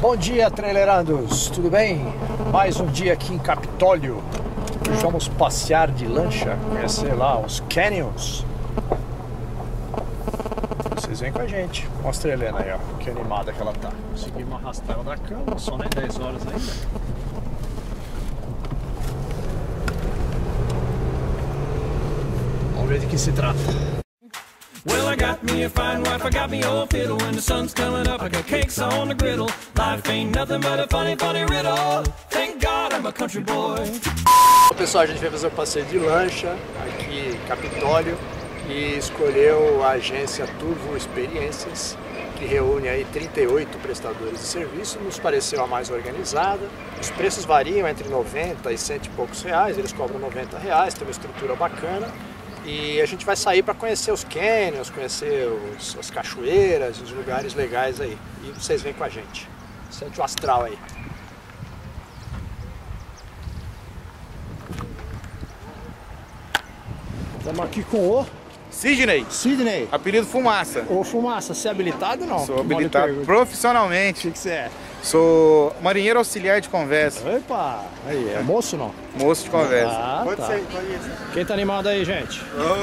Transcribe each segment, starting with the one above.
Bom dia, trailerandos, tudo bem? Mais um dia aqui em Capitólio. Hoje vamos passear de lancha, conhecer lá os canyons. Vocês vêm com a gente. Mostra a Helena aí, ó, que animada que ela tá. Conseguimos arrastar ela da cama, só nem 10 horas ainda. Vamos ver de que se trata. Well, I got me a fine wife, I got me old fiddle. When the sun's coming up, I got cakes on the griddle. Life ain't nothing but a funny, funny riddle. Thank God I'm a country boy. Pessoal, a gente vai fazer um passeio de lancha aqui em Capitólio e escolheu a agência Turvo Experiências, que reúne aí 38 prestadores de serviço. Nos pareceu a mais organizada. Os preços variam entre 90 e 100 e poucos reais, eles cobram 90 reais, tem uma estrutura bacana. E a gente vai sair para conhecer os canyons, conhecer as cachoeiras, os lugares legais aí. E vocês vêm com a gente. Sente o astral aí. Estamos aqui com o Sidney. Apelido Fumaça. Ô Fumaça, você é habilitado ou não? Sou habilitado profissionalmente. O que você é? Sou marinheiro auxiliar de conversa. Opa! Aí, é moço ou não? Moço de conversa. Ah, Pode tá. ser. Quem tá animado aí, gente?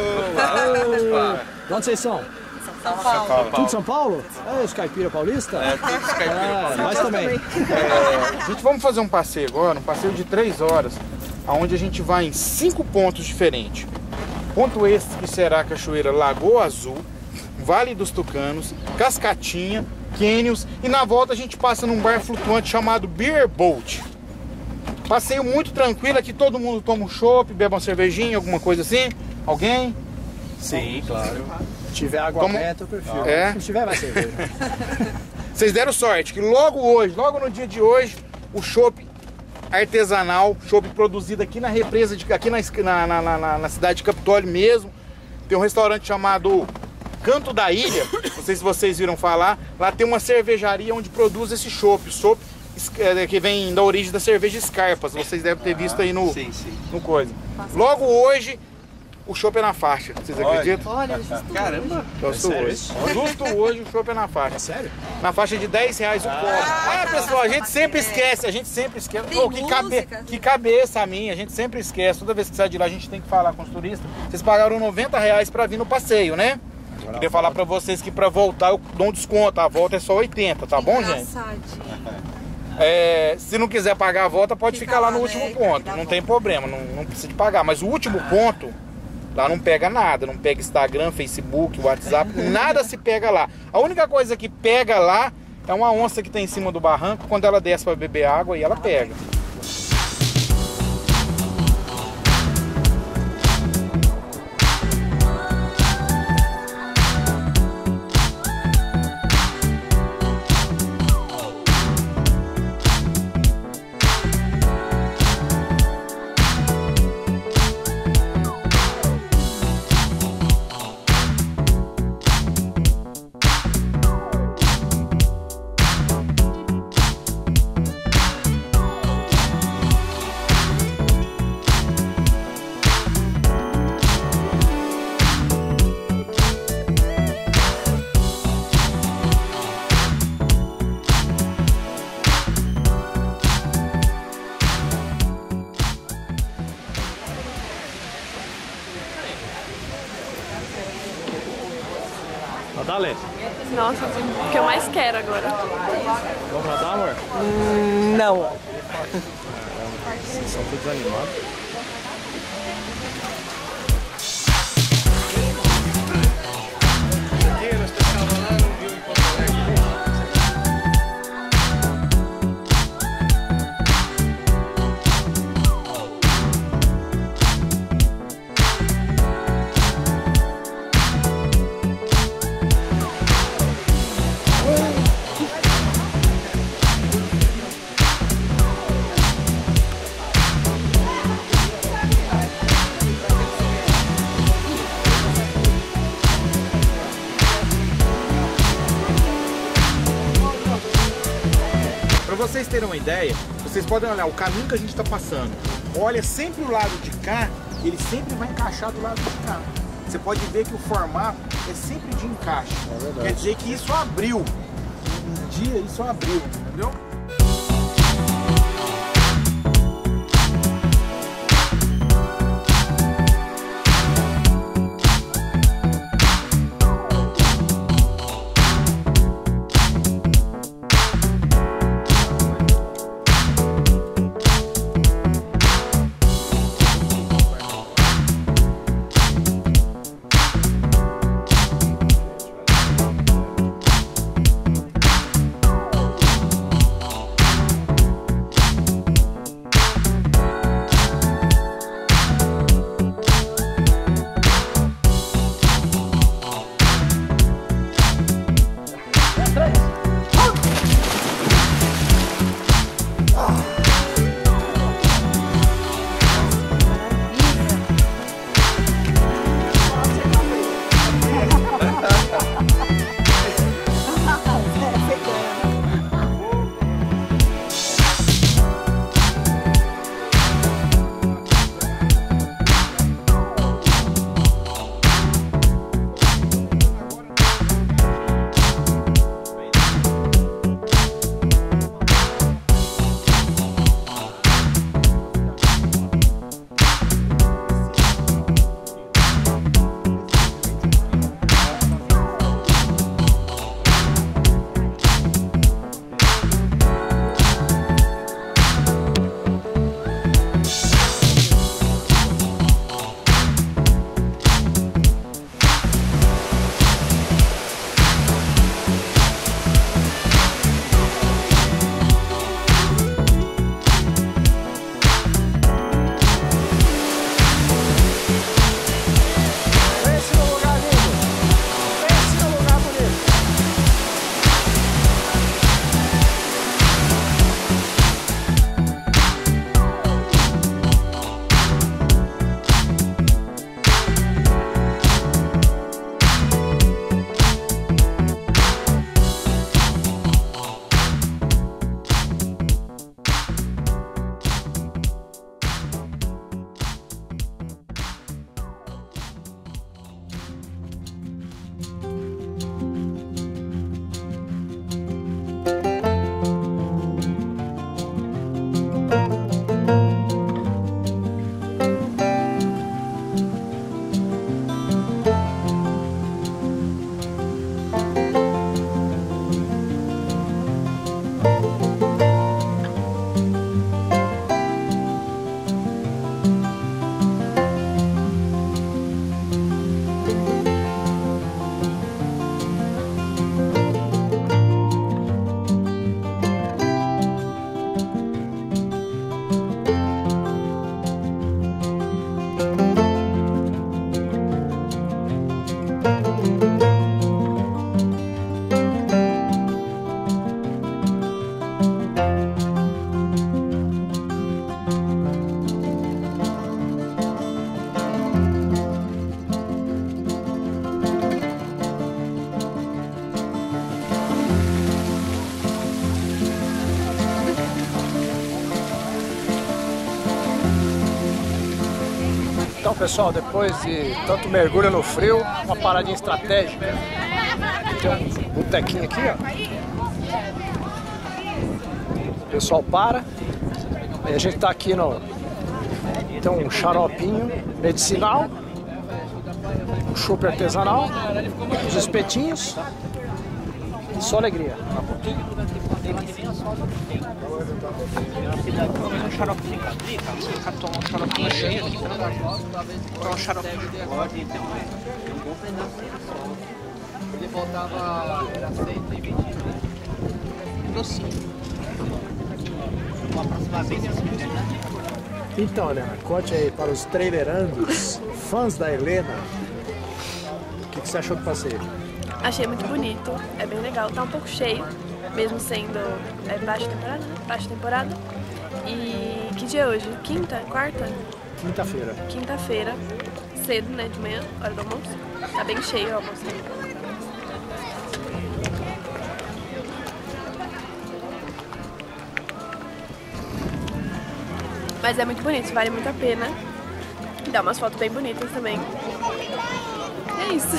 De onde vocês são? São Paulo. Tudo de São Paulo? É, os caipira paulista? É, tudo os caipira. Nós também. A gente vamos fazer um passeio agora, um passeio de 3 horas, onde a gente vai em 5 pontos diferentes. Ponto esse que será a cachoeira Lagoa Azul, Vale dos Tucanos, Cascatinha, Canyons, e na volta a gente passa num bar flutuante chamado Beer Boat. Passeio muito tranquilo, aqui todo mundo toma um chopp, bebe uma cervejinha, alguma coisa assim. Alguém? Sim, claro. Se tiver água benta, eu prefiro. É? Se tiver, vai cerveja. Vocês deram sorte que logo no dia de hoje, o chopp artesanal, chopp produzido aqui na represa, aqui na cidade de Capitólio mesmo. Tem um restaurante chamado Canto da Ilha, não sei se vocês viram falar. Lá tem uma cervejaria onde produz esse chopp. Chopp que vem da origem da cerveja Scarpas. Vocês devem ter visto aí no coisa. Logo hoje, o chopp é na faixa. Vocês acreditam? Olha, justo. Caramba! Justo hoje o chopp é na faixa. Sério? Na faixa de 10 reais o copo. Pessoal, a gente sempre esquece. Pô, que cabeça a minha, a gente sempre esquece. Toda vez que sai de lá a gente tem que falar com os turistas. Vocês pagaram 90 reais pra vir no passeio, né? Queria falar pra vocês que pra voltar eu dou um desconto. A volta é só 80, tá bom, gente? Se não quiser pagar a volta, pode ficar lá no último ponto. Não tem problema, não precisa de pagar. Mas o último ponto, lá não pega nada. Não pega Instagram, Facebook, WhatsApp, nada se pega lá. A única coisa que pega lá é uma onça que tem em cima do barranco. Quando ela desce pra beber água, aí ela pega. Dale. Nossa, o que eu mais quero agora. Vamos nadar, amor? Não. Vocês são todos animados. Pra vocês terem uma ideia, vocês podem olhar o caminho que a gente está passando. Olha sempre o lado de cá, ele sempre vai encaixar do lado de cá. Você pode ver que o formato é sempre de encaixe. Quer dizer que isso abriu. Um dia isso abriu, entendeu? Então, pessoal, depois de tanto mergulho no frio, uma paradinha estratégica. Tem um botequinho aqui, ó. O pessoal para. Aí a gente tá aqui no... Tem um xaropinho medicinal, um chopp artesanal, os espetinhos e só alegria. Um xaropinho ali, cara. Você tomar um xaropinho cheio aqui, tomar um xaropinho. Pode ter um bom pedaço. Ele voltava, era 120 docinho. Aproximadamente assim, né? Então, Helena, conte aí para os trailerandos, fãs da Helena, o que você achou do passeio? Achei muito bonito, é bem legal. Tá um pouco cheio, mesmo sendo baixa temporada, né? Baixa temporada. E que dia é hoje? Quinta? Quarta? Quinta-feira. Quinta-feira, cedo, né? De manhã, hora do almoço. Tá bem cheio o almoço. Mas é muito bonito, vale muito a pena. Dá umas fotos bem bonitas também. É isso.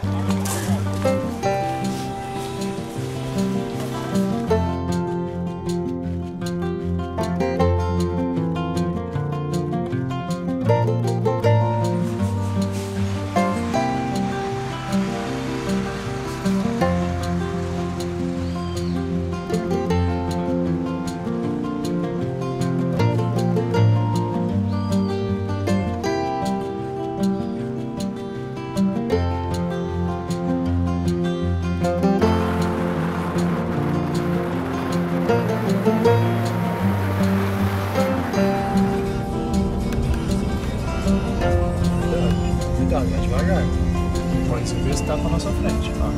Cuidado, vai devagar. Pode ser que está para nossa frente. Ó.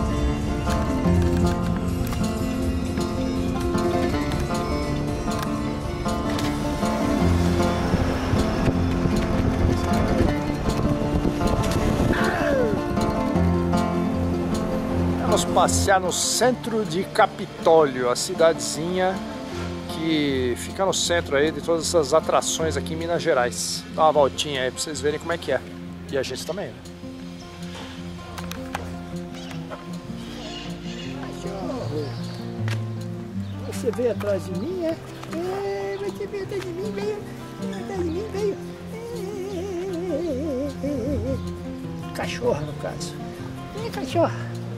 Vamos passear no centro de Capitólio, a cidadezinha que fica no centro aí de todas essas atrações aqui em Minas Gerais. Dá uma voltinha aí para vocês verem como é que é. E a gente também, né? Cachorro! Você veio atrás de mim, é? Você veio atrás de mim, veio. Atrás de mim, veio. Cachorro, no caso. Cachorro.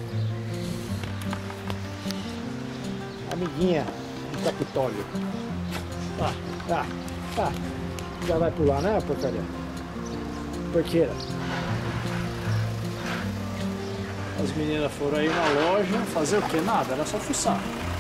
Amiguinha do Capitólio. Tá. Já vai pular, né, porcaria? Porqueira. As meninas foram aí na loja fazer o que? Nada, era só fuçar.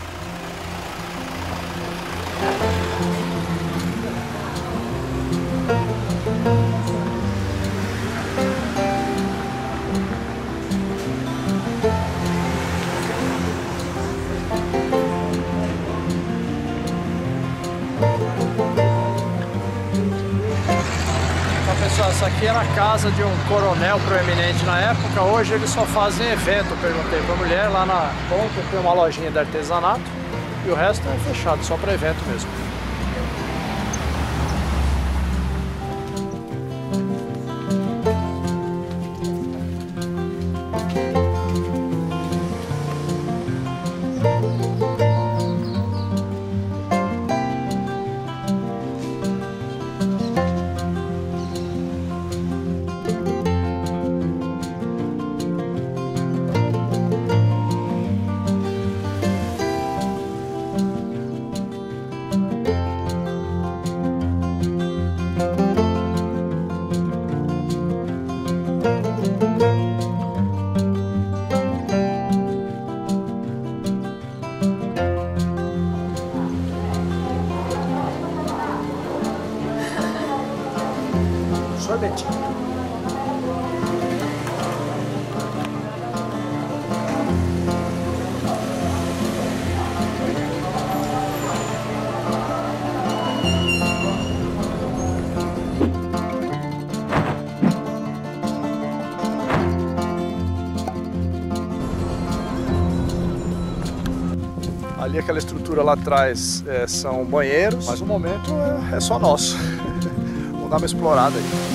Pessoal, essa aqui era a casa de um coronel proeminente na época. Hoje eles só fazem evento. Eu perguntei pra mulher lá na ponta, tem uma lojinha de artesanato e o resto é fechado, só para evento mesmo. Sorvetinho. Ali aquela estrutura lá atrás são banheiros, mas o momento é só nosso. Vamos dar uma explorada aí.